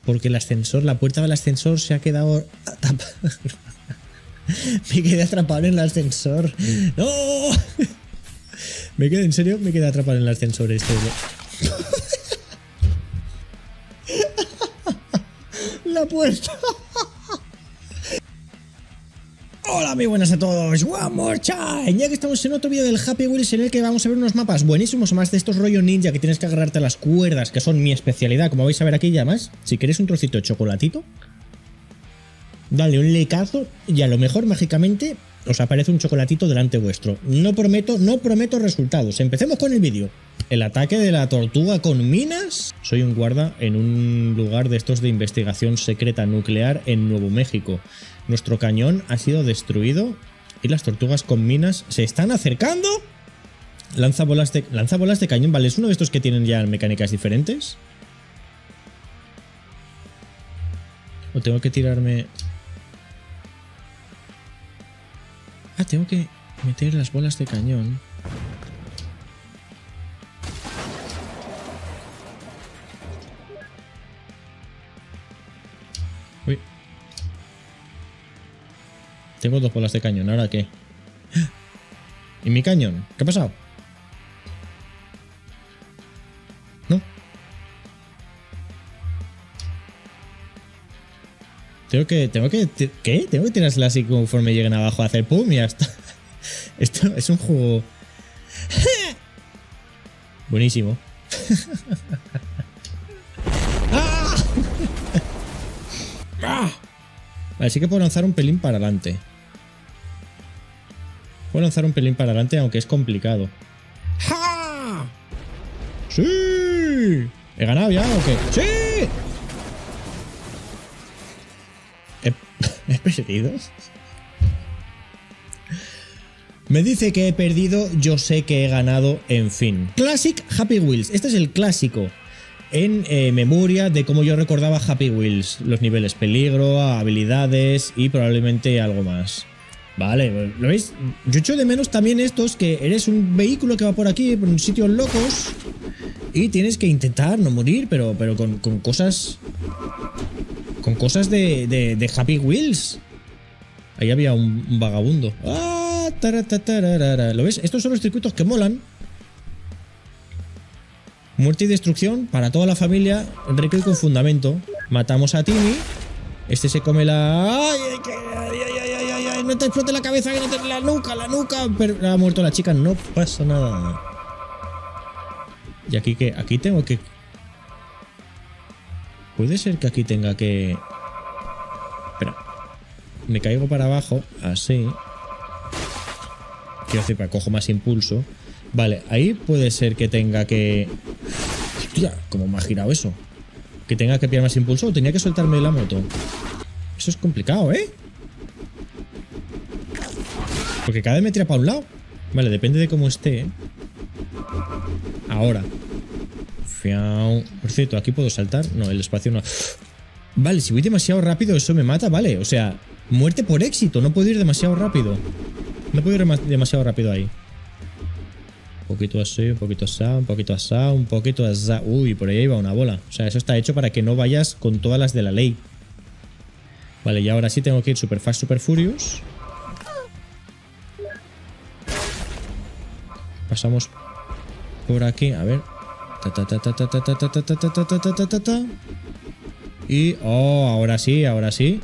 Porque el ascensor, la puerta del ascensor se ha quedado tapada. Me quedé atrapado en el ascensor. ¡No! Me quedé, en serio, me quedé atrapado en el ascensor este. La puerta. Hola, muy buenas a todos. One more time. Ya que estamos en otro vídeo del Happy Wheels en el que vamos a ver unos mapas buenísimos, más de estos rollo ninja que tienes que agarrarte a las cuerdas, que son mi especialidad, como vais a ver aquí ya más. Si queréis un trocito de chocolatito, dale un lecazo y a lo mejor mágicamente os aparece un chocolatito delante vuestro. No prometo resultados. Empecemos con el vídeo. El ataque de la tortuga con minas. Soy un guarda en un lugar de estos de investigación secreta nuclear en Nuevo México. Nuestro cañón ha sido destruido y las tortugas con minas se están acercando. Lanza bolas de cañón. Vale, es uno de estos que tienen ya mecánicas diferentes. O tengo que tirarme... Ah, tengo que meter las bolas de cañón. Uy. Tengo dos bolas de cañón, ¿ahora qué? ¿Y mi cañón? ¿Qué ha pasado? ¿No? ¿Qué? Tengo que tirarla así conforme lleguen abajo a hacer pum y ya está. Esto es un juego... Buenísimo. ¡Ah! ¡Ah! Vale, sí que puedo lanzar un pelín para adelante. Puedo lanzar un pelín para adelante, aunque es complicado. ¡Ja! ¡Sí! ¿He ganado ya o qué? ¡Sí! ¿He perdido? Me dice que he perdido, yo sé que he ganado, en fin. Classic Happy Wheels. Este es el clásico en memoria de cómo yo recordaba Happy Wheels. Los niveles peligro, habilidades y probablemente algo más. Vale, ¿lo veis? Yo echo de menos también estos, que eres un vehículo que va por aquí, por un sitios locos y tienes que intentar no morir, pero con cosas... Con cosas de Happy Wheels. Ahí había un vagabundo. ¡Ah! ¿Lo ves? Estos son los circuitos que molan. Muerte y destrucción para toda la familia. Rico y con fundamento. Matamos a Timmy. Este se come la... ¡Ay! ¡Ay! No te explote la cabeza, que no te... La nuca. Pero ha muerto la chica. No pasa nada. ¿Y aquí qué? Aquí tengo que... Puede ser que aquí tenga que... Espera. Me caigo para abajo, así. Quiero decir, para cojo más impulso. Vale, ahí puede ser que tenga que... Hostia, ¿cómo me ha girado eso? Que tenga que pillar más impulso o tenía que soltarme la moto. Eso es complicado, ¿eh? Porque cada vez me tira para un lado. Vale, depende de cómo esté, ¿eh? Ahora. Por cierto, ¿aquí puedo saltar? No, el espacio no. Vale, si voy demasiado rápido eso me mata, vale. O sea, muerte por éxito. No puedo ir demasiado rápido. No puedo ir demasiado rápido ahí. Un poquito así, un poquito así, un poquito así, un poquito así. Uy, por ahí va una bola. O sea, eso está hecho para que no vayas con todas las de la ley. Vale, y ahora sí tengo que ir super fast, super furious. Pasamos por aquí, a ver. Y... oh, ahora sí, ahora sí.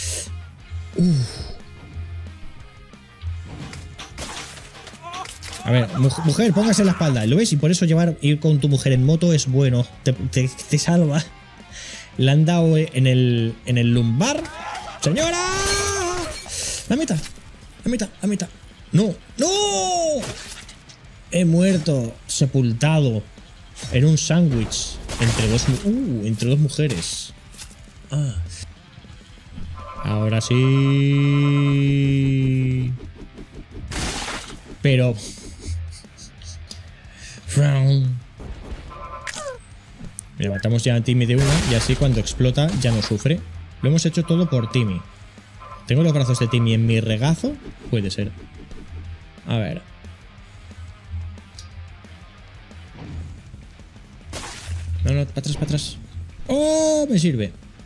A ver, mujer, póngase en la espalda. ¿Lo ves? Y por eso ir con tu mujer en moto es bueno. Te salva. Le han dado en el lumbar. ¡Señora! La mitad. ¡No! ¡No! He muerto. Sepultado. Era un sándwich entre dos mujeres. Ah. Ahora sí. Pero... Mira, matamos ya a Timmy de una y así cuando explota ya no sufre. Lo hemos hecho todo por Timmy. ¿Tengo los brazos de Timmy en mi regazo? Puede ser. A ver... No, para atrás. ¡Oh! Me sirve.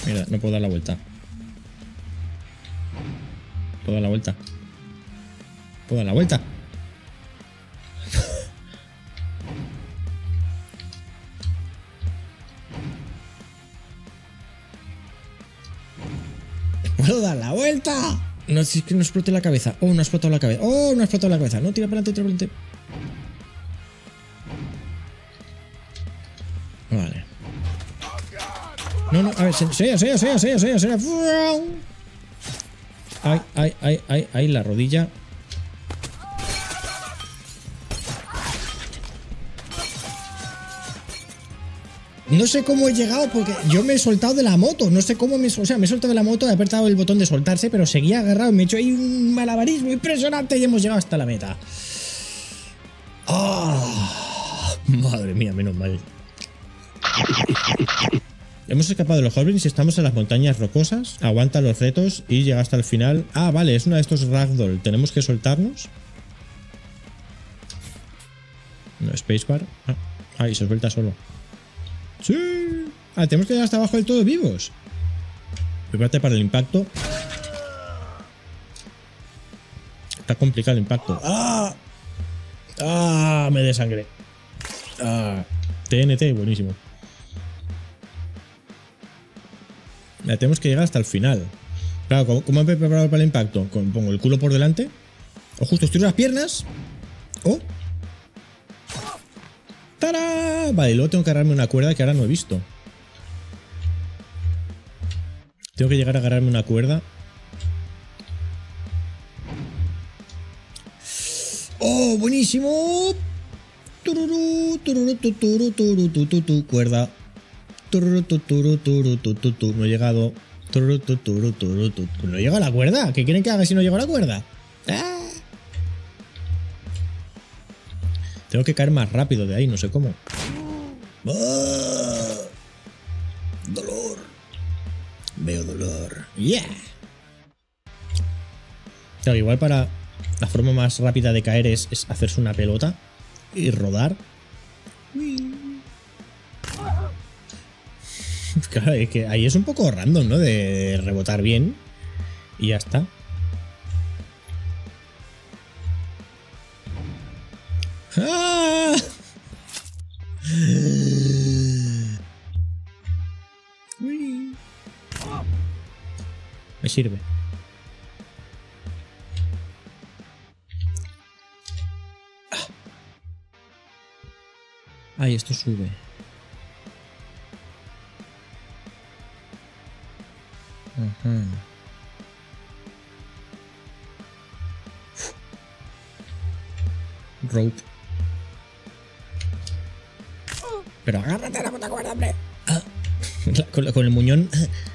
Mira, no puedo dar la vuelta. ¿Puedo dar la vuelta? ¿Puedo dar la vuelta? ¿Puedo dar la vuelta? No, si es que no explote la cabeza. Oh, no ha explotado la cabeza. Oh, no ha explotado la cabeza. No, tira para adelante, tira para adelante. Vale. No, a ver, sea. Ay, la rodilla. No sé cómo he llegado porque yo me he soltado de la moto. No sé cómo me he soltado de la moto, he apretado el botón de soltarse, pero seguía agarrado. Me he hecho ahí un malabarismo impresionante y hemos llegado hasta la meta. ¡Ah! Madre mía, menos mal. Hemos escapado de los goblins y estamos en las montañas rocosas. Aguanta los retos y llega hasta el final. Ah, vale, es uno de estos ragdoll. ¿Tenemos que soltarnos? No, spacebar. Ah, y se suelta solo. ¡Sí! Ah, tenemos que llegar hasta abajo del todo vivos. Prepárate para el impacto. Está complicado el impacto. ¡Ah! ¡Ah! Me desangré. ¡Ah! TNT, buenísimo. Ya tenemos que llegar hasta el final. Claro, ¿cómo me he preparado para el impacto? Pongo el culo por delante. O justo estiro las piernas. ¡Oh! ¡Tará! Vale, luego tengo que agarrarme una cuerda que ahora no he visto. Tengo que llegar a agarrarme una cuerda. ¡Oh, buenísimo! Tururú, tururú, tururú, tururú, tururú, cuerda. Tururú, tururú, tururú, tururú, no he llegado. Tururú, tururú, tururú, tururú. No he llegado a la cuerda. ¿Qué quieren que haga si no llego a la cuerda? ¡Ah! Tengo que caer más rápido de ahí, no sé cómo. ¡Ah! Dolor. Veo dolor. ¡Yeah! Claro, igual para la forma más rápida de caer es hacerse una pelota y rodar. Claro, es que ahí es un poco random, ¿no? De rebotar bien y ya está. ¡Ah! Me sirve. Ay, esto sube. Ajá. Rope. Pero agárrate a la puta cuerda, hombre. Ah. Con el muñón.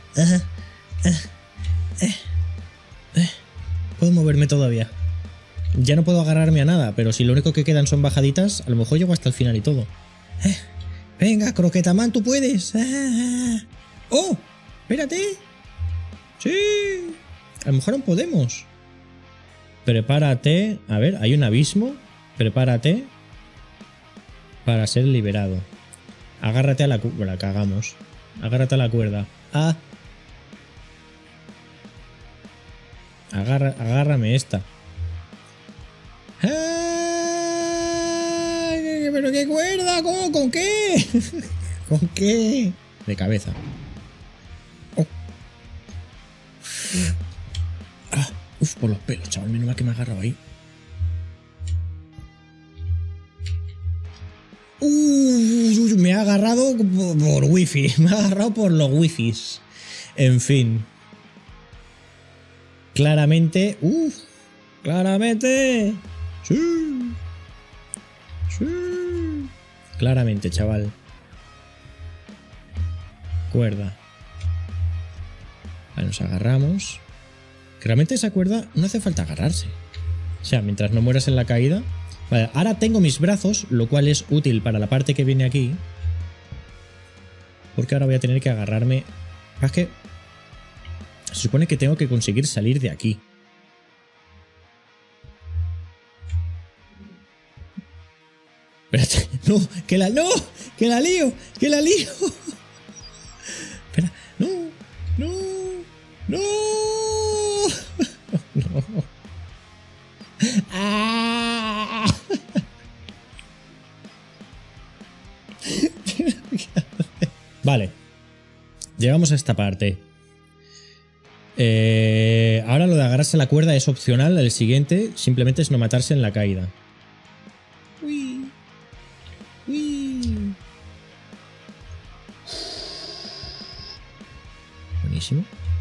Puedo moverme todavía. Ya no puedo agarrarme a nada, pero si lo único que quedan son bajaditas, a lo mejor llego hasta el final y todo. Venga, Croquetaman, tú puedes. ¡Oh! ¡Espérate! ¡Sí! A lo mejor aún podemos. Prepárate. A ver, hay un abismo. Prepárate para ser liberado. Agárrate a la cuerda. La cagamos. Agárrate a la cuerda. Ah. Agárrame esta. ¡Ah! ¿Pero qué cuerda? ¿Cómo? ¿Con qué? ¿Con qué? De cabeza. Oh. Ah, uf, por los pelos, chaval. Menos mal que me ha agarrado ahí. Me ha agarrado por wifi. Me ha agarrado por los wifis. En fin. Claramente. Claramente. Sí. Sí. Claramente, chaval. Cuerda. Vale, nos agarramos. Realmente esa cuerda no hace falta agarrarse. O sea, mientras no mueras en la caída. Vale, ahora tengo mis brazos, lo cual es útil para la parte que viene aquí. Porque ahora voy a tener que agarrarme. Es que se supone que tengo que conseguir salir de aquí. Espérate, no, que la lío, que la lío. Espera, no, Vale. Llegamos a esta parte. Ahora lo de agarrarse a la cuerda es opcional. El siguiente simplemente es no matarse en la caída. Uy. Uy. Buenísimo.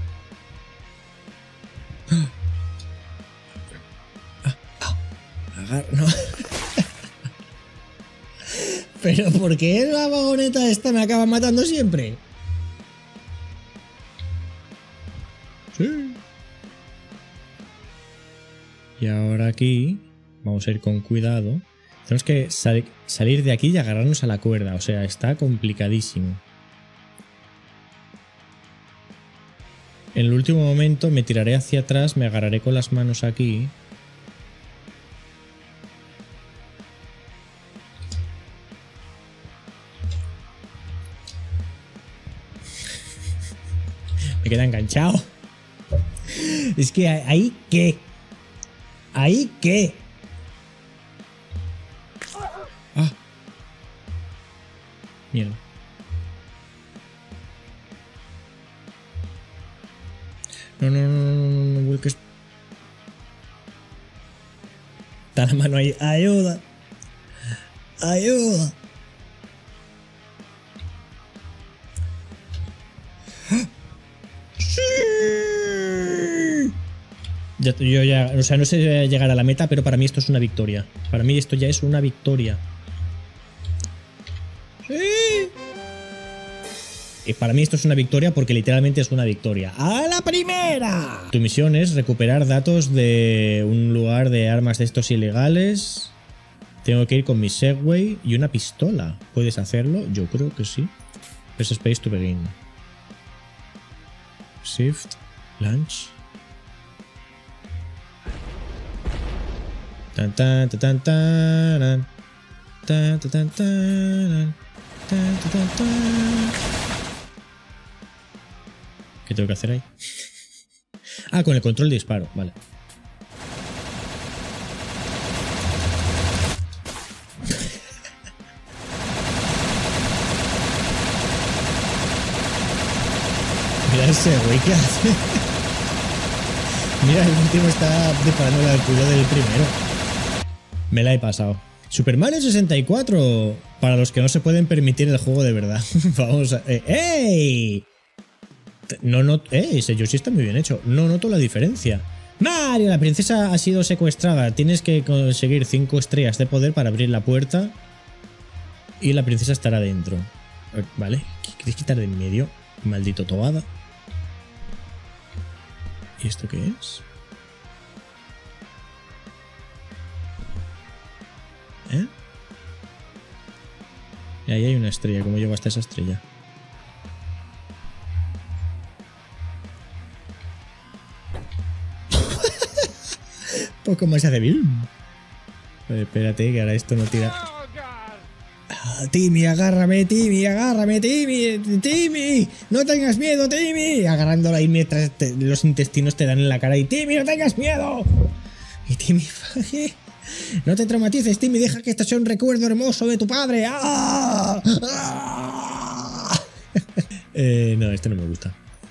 No. Pero ¿por qué la vagoneta esta me acaba matando siempre? Sí. Y ahora aquí vamos a ir con cuidado. Tenemos que salir de aquí y agarrarnos a la cuerda. O sea, está complicadísimo. En el último momento me tiraré hacia atrás, me agarraré con las manos aquí. Me queda enganchado. Es que ahí qué. Ahí qué. Ah. Mierda. No vuelques. Está la mano ahí. Ayuda. Ayuda. Yo ya, o sea, no sé llegar a la meta, pero para mí esto es una victoria. Para mí esto ya es una victoria. Sí. Y para mí esto es una victoria porque literalmente es una victoria. ¡A la primera! Tu misión es recuperar datos de un lugar de armas de estos ilegales. Tengo que ir con mi Segway y una pistola. ¿Puedes hacerlo? Yo creo que sí. Press space to begin. Shift. Launch. Tan tan tan tan tan tan tan tan tan tan tan. ¿Qué tengo que hacer ahí? Ah, con el control de disparo, vale. Mira ese güey que hace. Mira, el último está disparando la altura del primero. Me la he pasado. Super Mario 64. Para los que no se pueden permitir el juego de verdad. Vamos a... ¡Ey! Ese Yoshi está muy bien hecho. No noto la diferencia. Mario, la princesa ha sido secuestrada. Tienes que conseguir 5 estrellas de poder para abrir la puerta. Y la princesa estará dentro. Vale. ¿Qué quieres quitar de en medio? Maldito tobada. ¿Y esto qué es? ¿Eh? Y ahí hay una estrella. ¿Cómo llego hasta esa estrella? Poco más hace bien. Espérate, que ahora esto no tira. Ah, Timmy, agárrame, Timmy, agárrame, Timmy, Timmy, no tengas miedo, Timmy. Agarrándolo ahí mientras los intestinos te dan en la cara y Timmy, no tengas miedo. Y Timmy, no te traumatices, Timmy, deja que esto sea un recuerdo hermoso de tu padre. ¡Ah! ¡Ah! No, este no me gusta.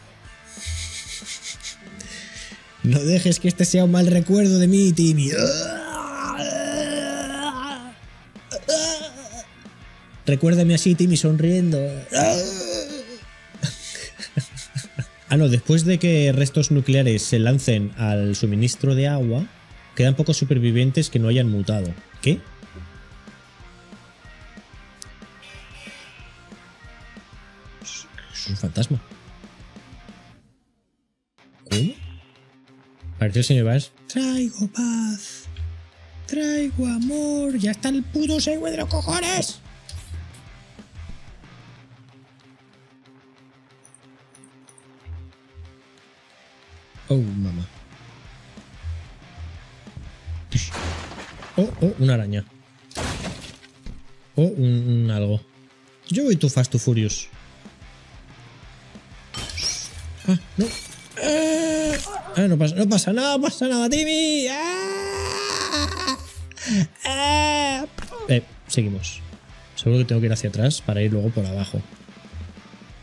No dejes que este sea un mal recuerdo de mí, Timmy. Recuérdame así, Timmy, sonriendo. Ah, no, después de que restos nucleares se lancen al suministro de agua, quedan pocos supervivientes que no hayan mutado. ¿Qué? Es un fantasma. ¿Cómo? Pareció el señor Bass. Traigo paz. Traigo amor. Ya está el puto Segway de los cojones. Oh, mamá. Oh, una araña. Oh, un algo. Yo voy too fast, too furious. Ah, no. No pasa nada, Timmy. Seguimos. Seguro que tengo que ir hacia atrás para ir luego por abajo.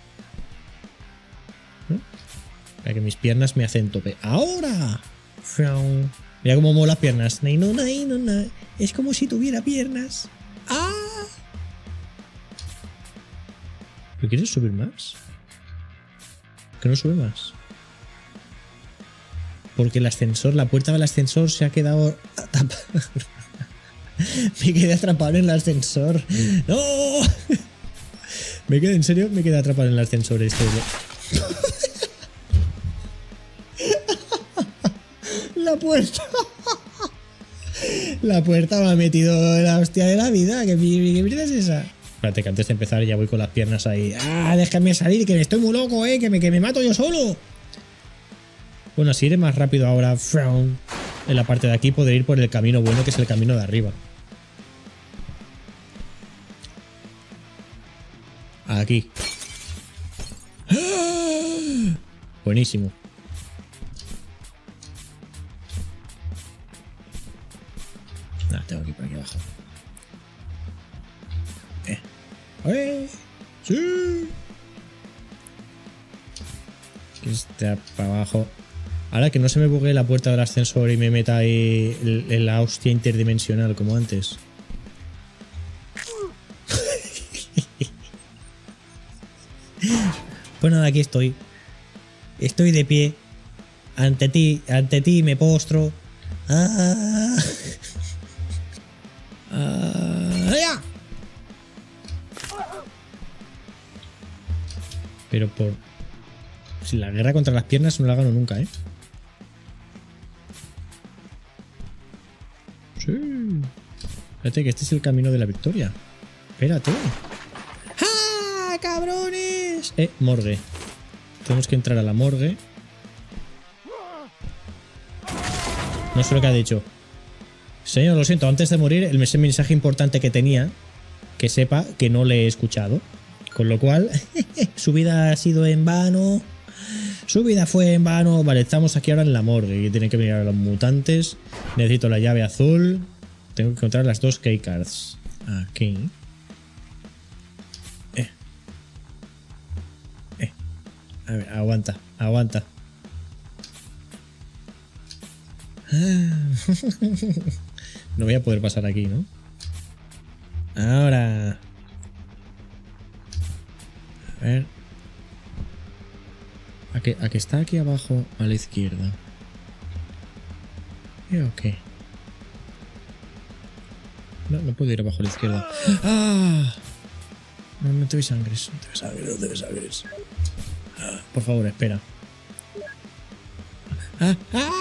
Para que mis piernas me hacen tope. ¡Ahora! Mira cómo mola las piernas. Es como si tuviera piernas. ¡Ah! ¿Pero quieres subir más? ¿Que no sube más? Porque el ascensor, la puerta del ascensor se ha quedado tapada. Me quedé atrapado en el ascensor. ¡No! En serio, me quedé atrapado en el ascensor este. La puerta. La puerta me ha metido la hostia de la vida. ¿Qué mierda es esa? Espérate, que antes de empezar ya voy con las piernas ahí. ¡Ah! Déjame salir, que estoy muy loco, que me mato yo solo. Bueno, así iré más rápido ahora. En la parte de aquí podré ir por el camino bueno, que es el camino de arriba. Aquí. ¡Ah! Buenísimo. Tengo que ir por aquí abajo. ¡Sí! Que está para abajo. Ahora que no se me bugue la puerta del ascensor y me meta ahí en la hostia interdimensional como antes. Pues nada, aquí estoy. Estoy de pie. Ante ti me postro. ¡Ah! ¡Ya! Pero por... Si la guerra contra las piernas no la gano nunca, ¿eh? Sí. Espérate, que este es el camino de la victoria. Espérate. ¡Ah, cabrones! Morgue. Tenemos que entrar a la morgue. No sé lo que ha dicho. Señor, lo siento, antes de morir, ese mensaje importante que tenía, que sepa que no le he escuchado. Con lo cual, su vida ha sido en vano. Su vida fue en vano. Vale, estamos aquí ahora en la morgue. Y tienen que venir a los mutantes. Necesito la llave azul. Tengo que encontrar las dos keycards. Aquí. A ver, aguanta. No voy a poder pasar aquí, ¿no? Ahora. A ver. ¿A que está aquí abajo a la izquierda? ¿O qué? No puedo ir abajo a la izquierda. ¡Ah! No te ve sangres. No te ve sangres. Por favor, espera. ¡Ah!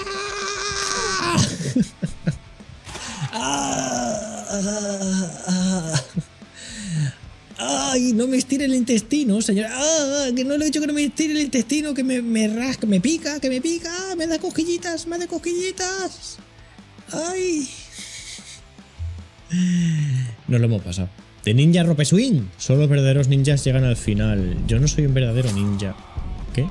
¡Ay! No me estire el intestino, señora. ¡Ah! Que no le he dicho que no me estire el intestino, que me rasca, me pica, me da cosquillitas, ¡ay! Nos lo hemos pasado. De Ninja Rope Swing. Solo los verdaderos ninjas llegan al final. Yo no soy un verdadero ninja. ¿Qué?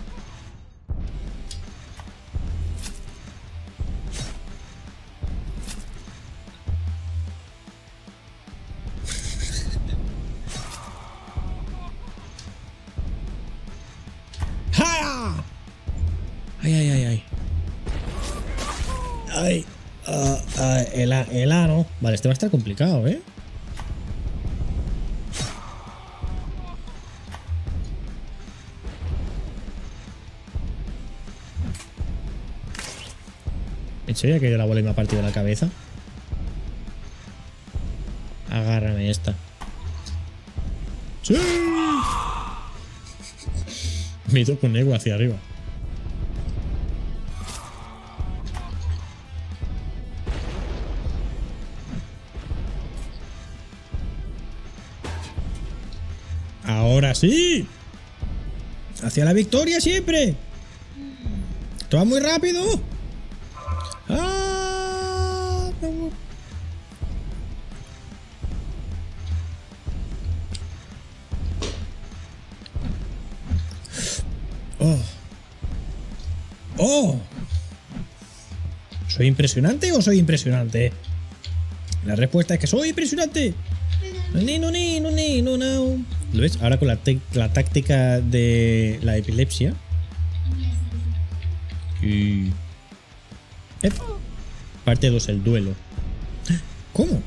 ¡Ay! El ano. Vale, este va a estar complicado, ¿eh? ¿En serio ha caído la bola y me ha partido la cabeza? Agárrame esta. ¡Sí! Me hizo con ego hacia arriba. ¡Ahora sí! ¡Hacia la victoria siempre! ¡Esto va muy rápido! ¡Ah! ¡Oh! ¡Oh! ¿Soy impresionante o soy impresionante? La respuesta es que soy impresionante. No. ¿Lo ves? Ahora con la táctica de la epilepsia. Sí. Parte 2, el duelo. ¿Cómo?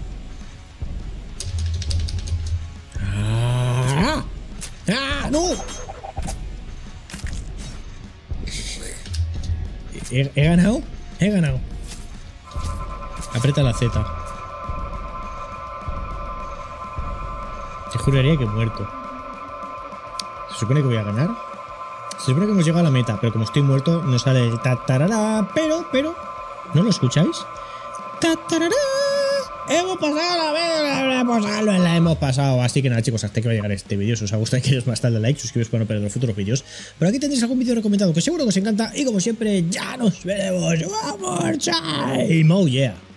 ¡Ah! ¡Ah! ¡No! ¿He ganado? He ganado. Aprieta la Z. Te juraría que he muerto. ¿Se supone que voy a ganar? Se supone que hemos llegado a la meta, pero como estoy muerto no sale el tatarará. Pero, ¿no lo escucháis? ¡Tatarará! ¡Hemos pasado la hemos pasado! Así que nada, chicos, hasta que va a llegar este vídeo. Si os ha gustado, queréis más tarde like, suscribiros para no perder los futuros vídeos. Pero aquí tendréis algún vídeo recomendado que seguro que os encanta. Y como siempre, ya nos veremos. ¡Vamos, time! ¡Oh, yeah!